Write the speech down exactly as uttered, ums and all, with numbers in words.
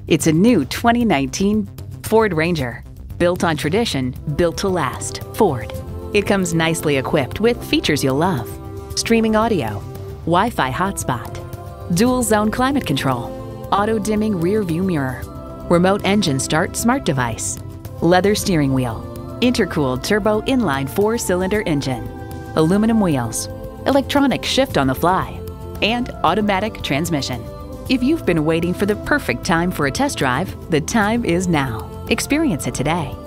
It's a new twenty nineteen Ford Ranger. Built on tradition, built to last. Ford. It comes nicely equipped with features you'll love. Streaming audio, Wi-Fi hotspot, dual zone climate control, auto dimming rear view mirror, remote engine start smart device, leather steering wheel, intercooled turbo inline four-cylinder engine, aluminum wheels, electronic shift on the fly, and automatic transmission. If you've been waiting for the perfect time for a test drive, the time is now. Experience it today.